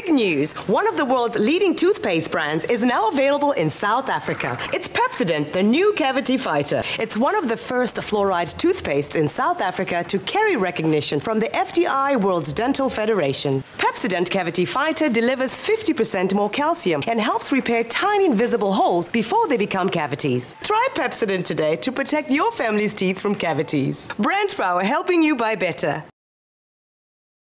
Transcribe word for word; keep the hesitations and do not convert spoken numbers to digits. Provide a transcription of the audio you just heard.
Big news! One of the world's leading toothpaste brands is now available in South Africa. It's Pepsodent, the new cavity fighter. It's one of the first fluoride toothpastes in South Africa to carry recognition from the F D I World Dental Federation. Pepsodent Cavity Fighter delivers fifty percent more calcium and helps repair tiny invisible holes before they become cavities. Try Pepsodent today to protect your family's teeth from cavities. Brand Power, helping you buy better.